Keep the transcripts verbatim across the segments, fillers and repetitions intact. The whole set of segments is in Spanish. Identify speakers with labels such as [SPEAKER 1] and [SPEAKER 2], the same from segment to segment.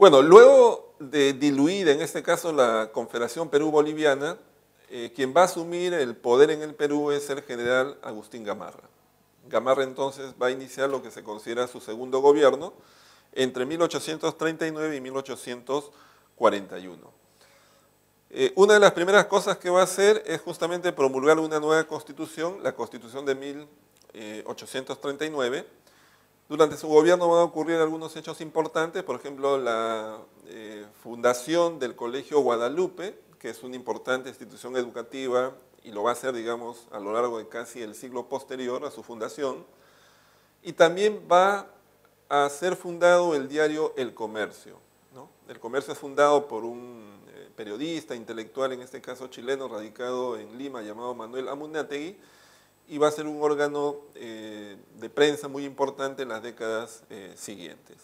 [SPEAKER 1] Bueno, luego de diluida, en este caso, la Confederación Perú-Boliviana, eh, quien va a asumir el poder en el Perú es el general Agustín Gamarra. Gamarra entonces va a iniciar lo que se considera su segundo gobierno entre mil ochocientos treinta y nueve y mil ochocientos cuarenta y uno. Eh, una de las primeras cosas que va a hacer es justamente promulgar una nueva constitución, la Constitución de mil ochocientos treinta y nueve. Durante su gobierno van a ocurrir algunos hechos importantes, por ejemplo, la eh, fundación del Colegio Guadalupe, que es una importante institución educativa y lo va a hacer, digamos, a lo largo de casi el siglo posterior a su fundación. Y también va a ser fundado el diario El Comercio, ¿no? El Comercio es fundado por un eh, periodista, intelectual, en este caso chileno, radicado en Lima, llamado Manuel Amunátegui, y va a ser un órgano eh, de prensa muy importante en las décadas eh, siguientes.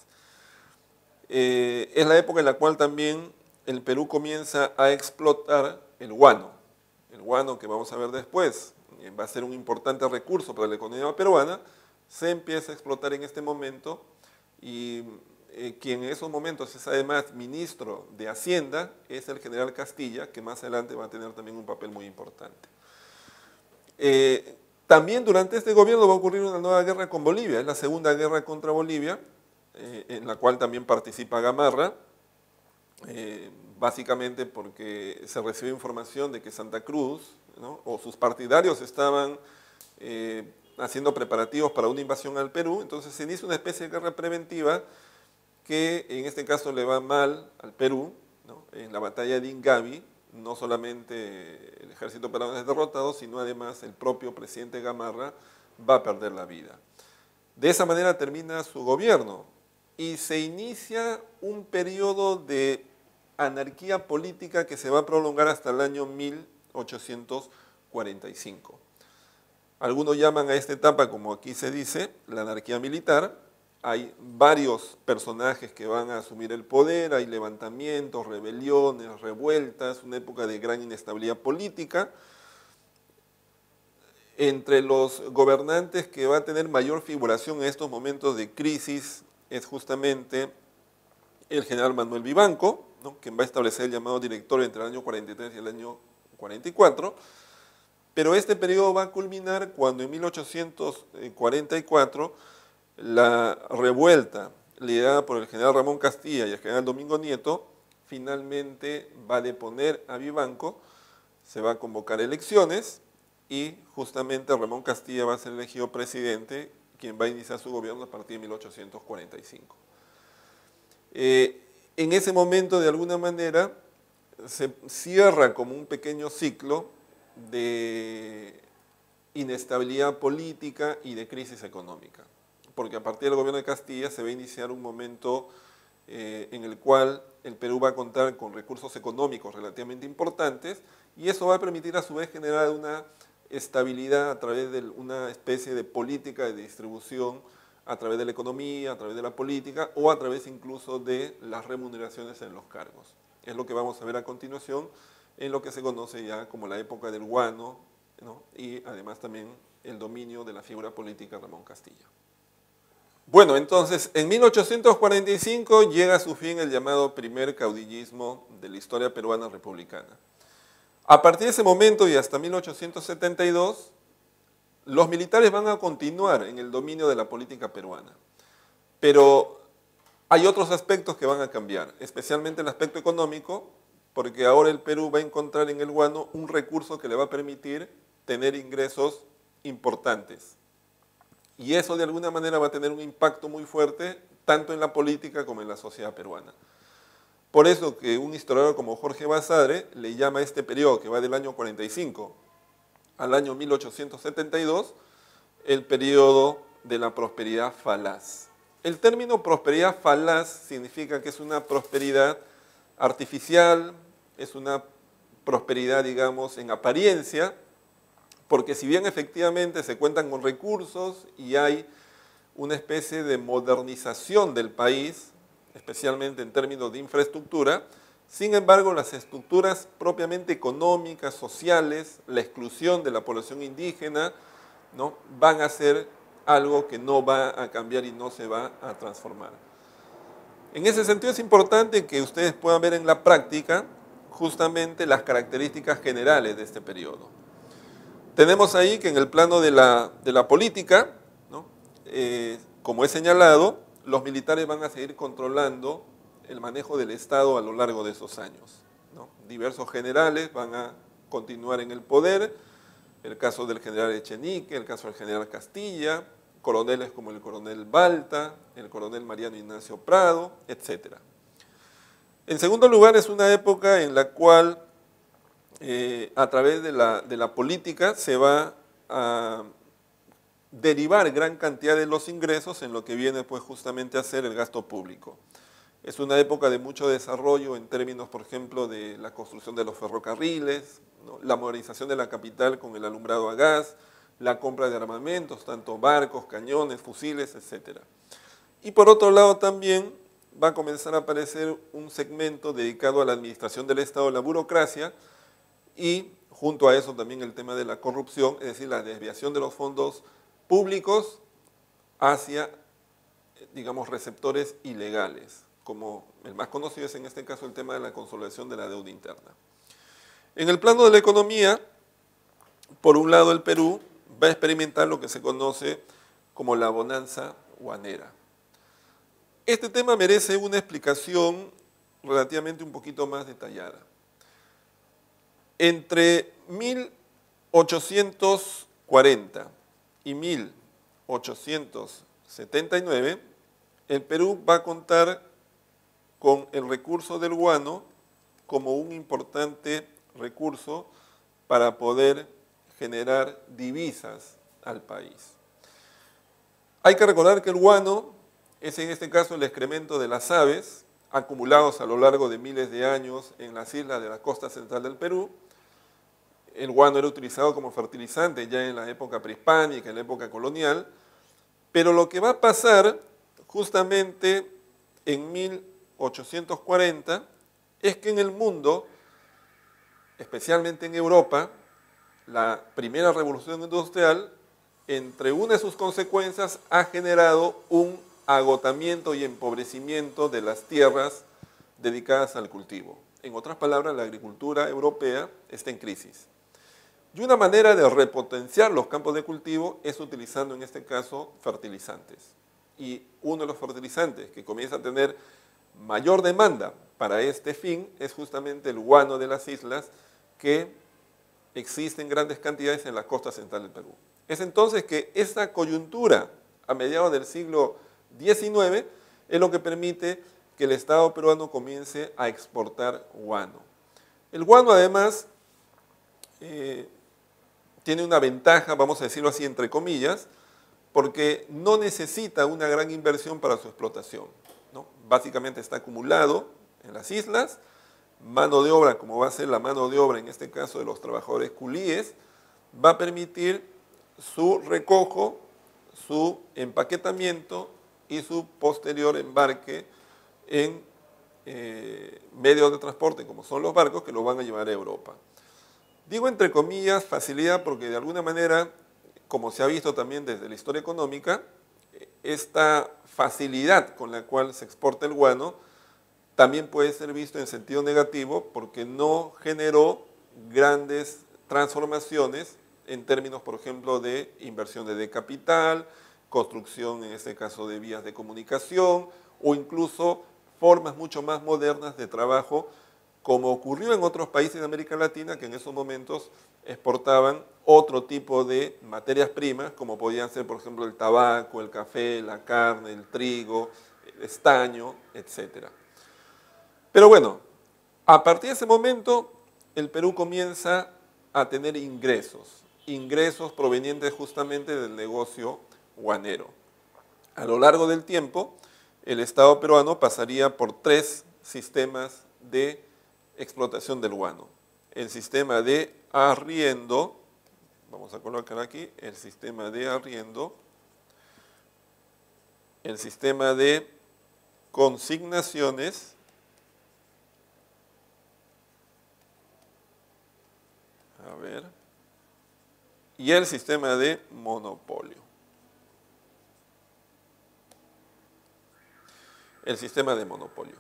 [SPEAKER 1] Eh, es la época en la cual también el Perú comienza a explotar el guano, el guano que vamos a ver después, eh, va a ser un importante recurso para la economía peruana, se empieza a explotar en este momento y eh, quien en esos momentos es además ministro de Hacienda es el general Castilla, que más adelante va a tener también un papel muy importante. Eh, También durante este gobierno va a ocurrir una nueva guerra con Bolivia, es la segunda guerra contra Bolivia, eh, en la cual también participa Gamarra, eh, básicamente porque se recibe información de que Santa Cruz, ¿no?, o sus partidarios estaban eh, haciendo preparativos para una invasión al Perú, entonces se inicia una especie de guerra preventiva que en este caso le va mal al Perú, ¿no?, en la batalla de Ingavi. No solamente el ejército peruano es derrotado, sino además el propio presidente Gamarra va a perder la vida. De esa manera termina su gobierno y se inicia un periodo de anarquía política que se va a prolongar hasta el año mil ochocientos cuarenta y cinco. Algunos llaman a esta etapa, como aquí se dice, la anarquía militar. Hay varios personajes que van a asumir el poder, hay levantamientos, rebeliones, revueltas, una época de gran inestabilidad política. Entre los gobernantes que va a tener mayor figuración en estos momentos de crisis es justamente el general Manuel Vivanco, ¿no?, quien va a establecer el llamado directorio entre el año cuarenta y tres y el año cuarenta y cuatro, pero este periodo va a culminar cuando en mil ochocientos cuarenta y cuatro la revuelta liderada por el general Ramón Castilla y el general Domingo Nieto finalmente va a deponer a Vivanco, se va a convocar elecciones y justamente Ramón Castilla va a ser elegido presidente, quien va a iniciar su gobierno a partir de mil ochocientos cuarenta y cinco. Eh, en ese momento, de alguna manera, se cierra como un pequeño ciclo de inestabilidad política y de crisis económica, porque a partir del gobierno de Castilla se va a iniciar un momento eh, en el cual el Perú va a contar con recursos económicos relativamente importantes y eso va a permitir a su vez generar una estabilidad a través de una especie de política de distribución a través de la economía, a través de la política o a través incluso de las remuneraciones en los cargos. Es lo que vamos a ver a continuación en lo que se conoce ya como la época del guano, ¿no?, y además también el dominio de la figura política de Ramón Castilla. Bueno, entonces, en mil ochocientos cuarenta y cinco llega a su fin el llamado primer caudillismo de la historia peruana republicana. A partir de ese momento y hasta mil ochocientos setenta y dos, los militares van a continuar en el dominio de la política peruana, pero hay otros aspectos que van a cambiar, especialmente el aspecto económico, porque ahora el Perú va a encontrar en el guano un recurso que le va a permitir tener ingresos importantes. Y eso de alguna manera va a tener un impacto muy fuerte tanto en la política como en la sociedad peruana. Por eso que un historiador como Jorge Basadre le llama a este periodo que va del año cuarenta y cinco al año mil ochocientos setenta y dos el periodo de la prosperidad falaz. El término prosperidad falaz significa que es una prosperidad artificial, es una prosperidad, digamos, en apariencia, porque si bien efectivamente se cuentan con recursos y hay una especie de modernización del país, especialmente en términos de infraestructura, sin embargo las estructuras propiamente económicas, sociales, la exclusión de la población indígena, ¿no?, van a ser algo que no va a cambiar y no se va a transformar. En ese sentido es importante que ustedes puedan ver en la práctica justamente las características generales de este periodo. Tenemos ahí que en el plano de la, de la política, ¿no? eh, como he señalado, los militares van a seguir controlando el manejo del Estado a lo largo de esos años, ¿no? Diversos generales van a continuar en el poder, el caso del general Echenique, el caso del general Castilla, coroneles como el coronel Balta, el coronel Mariano Ignacio Prado, etcétera. En segundo lugar, es una época en la cual eh, a través de la, de la política se va a derivar gran cantidad de los ingresos en lo que viene pues justamente a ser el gasto público. Es una época de mucho desarrollo en términos, por ejemplo, de la construcción de los ferrocarriles, ¿no? La modernización de la capital con el alumbrado a gas, la compra de armamentos, tanto barcos, cañones, fusiles, etcétera. Y por otro lado también va a comenzar a aparecer un segmento dedicado a la administración del Estado, la burocracia, y junto a eso también el tema de la corrupción, es decir, la desviación de los fondos públicos hacia, digamos, receptores ilegales, como el más conocido es en este caso el tema de la consolidación de la deuda interna. En el plano de la economía, por un lado el Perú va a experimentar lo que se conoce como la bonanza guanera. Este tema merece una explicación relativamente un poquito más detallada. Entre mil ochocientos cuarenta y mil ochocientos setenta y nueve, el Perú va a contar con el recurso del guano como un importante recurso para poder generar divisas al país. Hay que recordar que el guano es en este caso el excremento de las aves acumulados a lo largo de miles de años en las islas de la costa central del Perú. El guano era utilizado como fertilizante ya en la época prehispánica, en la época colonial, pero lo que va a pasar justamente en mil ochocientos cuarenta es que en el mundo, especialmente en Europa, la primera revolución industrial, entre una de sus consecuencias, ha generado un agotamiento y empobrecimiento de las tierras dedicadas al cultivo. En otras palabras, la agricultura europea está en crisis. Y una manera de repotenciar los campos de cultivo es utilizando en este caso fertilizantes. Y uno de los fertilizantes que comienza a tener mayor demanda para este fin es justamente el guano de las islas, que existe en grandes cantidades en la costa central del Perú. Es entonces que esta coyuntura a mediados del siglo diecinueve es lo que permite que el Estado peruano comience a exportar guano. El guano además eh, tiene una ventaja, vamos a decirlo así entre comillas, porque no necesita una gran inversión para su explotación, ¿no? Básicamente está acumulado en las islas, mano de obra, como va a ser la mano de obra en este caso de los trabajadores culíes, va a permitir su recojo, su empaquetamiento y su posterior embarque en eh, medios de transporte como son los barcos que lo van a llevar a Europa. Digo entre comillas facilidad porque de alguna manera, como se ha visto también desde la historia económica, esta facilidad con la cual se exporta el guano también puede ser visto en sentido negativo porque no generó grandes transformaciones en términos, por ejemplo, de inversiones de capital, construcción, en este caso, de vías de comunicación o incluso formas mucho más modernas de trabajo, como ocurrió en otros países de América Latina que en esos momentos exportaban otro tipo de materias primas, como podían ser, por ejemplo, el tabaco, el café, la carne, el trigo, el estaño, etcétera. Pero bueno, a partir de ese momento, el Perú comienza a tener ingresos, ingresos provenientes justamente del negocio guanero. A lo largo del tiempo, el Estado peruano pasaría por tres sistemas de explotación del guano. El sistema de arriendo, vamos a colocar aquí, el sistema de arriendo, el sistema de consignaciones, a ver, y el sistema de monopolio. el sistema de monopolio.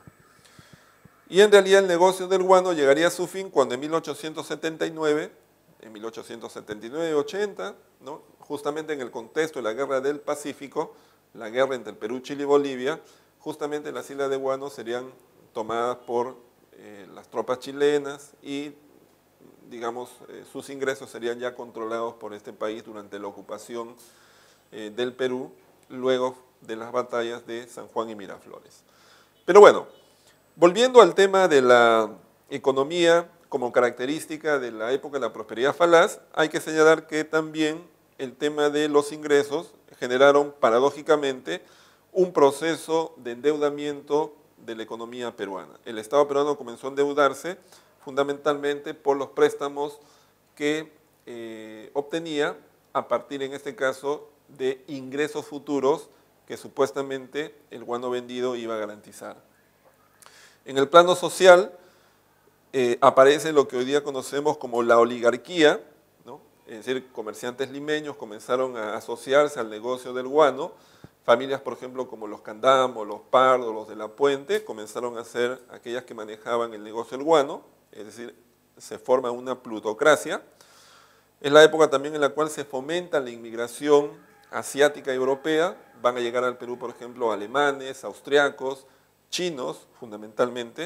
[SPEAKER 1] Y en realidad el negocio del guano llegaría a su fin cuando en mil ochocientos setenta y nueve, en mil ochocientos setenta y nueve ochenta, ¿no?, justamente en el contexto de la Guerra del Pacífico, la guerra entre el Perú, Chile y Bolivia, justamente las islas de guano serían tomadas por eh, las tropas chilenas y, digamos, eh, sus ingresos serían ya controlados por este país durante la ocupación eh, del Perú, luego de las batallas de San Juan y Miraflores. Pero bueno, volviendo al tema de la economía como característica de la época de la prosperidad falaz, hay que señalar que también el tema de los ingresos generaron paradójicamente un proceso de endeudamiento de la economía peruana. El Estado peruano comenzó a endeudarse fundamentalmente por los préstamos que eh, obtenía a partir, en este caso, de ingresos futuros que supuestamente el guano vendido iba a garantizar. En el plano social eh, aparece lo que hoy día conocemos como la oligarquía, ¿no? Es decir, comerciantes limeños comenzaron a asociarse al negocio del guano. Familias, por ejemplo, como los Candamo, los Pardo, los de la Puente, comenzaron a ser aquellas que manejaban el negocio del guano, es decir, se forma una plutocracia. Es la época también en la cual se fomenta la inmigración asiática y europea. Van a llegar al Perú, por ejemplo, alemanes, austriacos, chinos, fundamentalmente.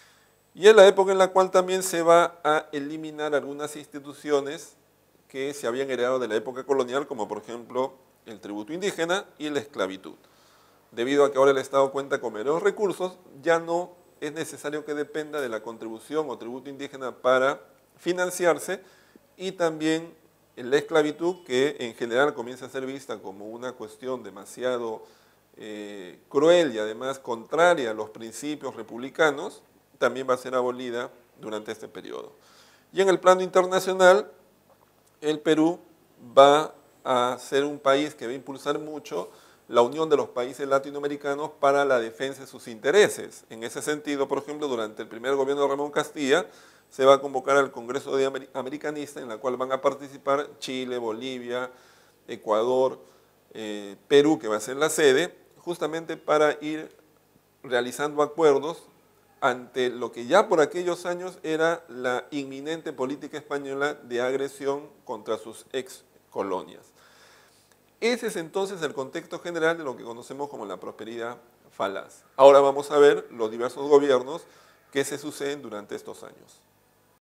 [SPEAKER 1] Y es la época en la cual también se va a eliminar algunas instituciones que se habían heredado de la época colonial, como por ejemplo el tributo indígena y la esclavitud. Debido a que ahora el Estado cuenta con menores recursos, ya no es necesario que dependa de la contribución o tributo indígena para financiarse, y también la esclavitud, que en general comienza a ser vista como una cuestión demasiado eh, cruel y además contraria a los principios republicanos, también va a ser abolida durante este periodo. Y en el plano internacional, el Perú va a ser un país que va a impulsar mucho la unión de los países latinoamericanos para la defensa de sus intereses. En ese sentido, por ejemplo, durante el primer gobierno de Ramón Castilla, se va a convocar al Congreso de Amer- Americanista, en la cual van a participar Chile, Bolivia, Ecuador, eh, Perú, que va a ser la sede, justamente para ir realizando acuerdos ante lo que ya por aquellos años era la inminente política española de agresión contra sus ex colonias. Ese es entonces el contexto general de lo que conocemos como la prosperidad falaz. Ahora vamos a ver los diversos gobiernos que se suceden durante estos años.